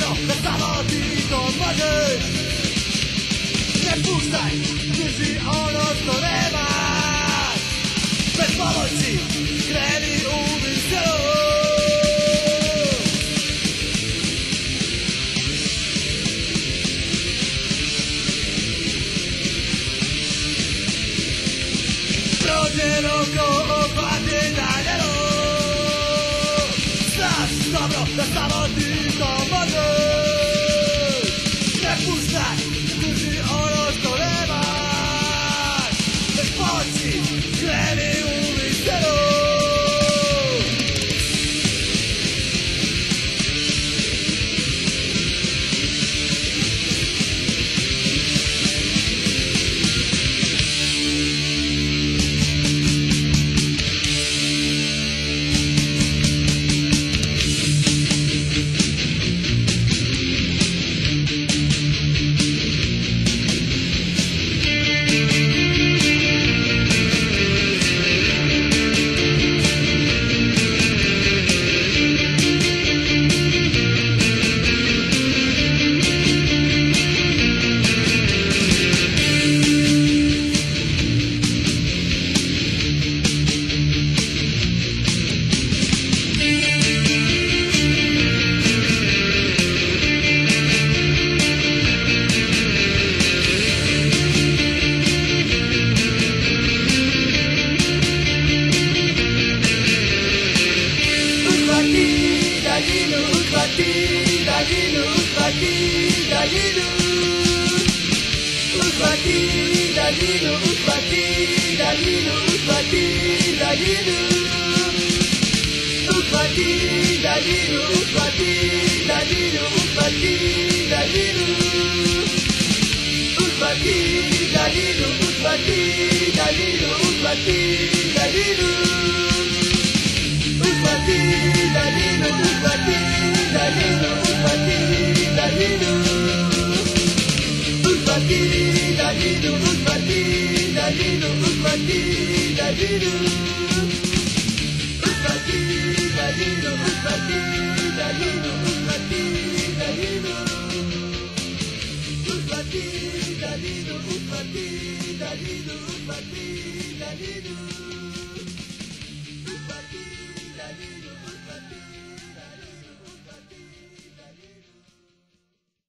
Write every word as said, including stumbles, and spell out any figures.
dobro da samo ti to možeš. Ne puštaj, drži ono što nemaš. Bez pomoći kreni u viselu. Prođeno ko ohvati daljeno. Znaš dobro da samo ti to možeš. Ne puštaj, drži ono što nemaš. Bez pomoći kreni u viselu. Dalino,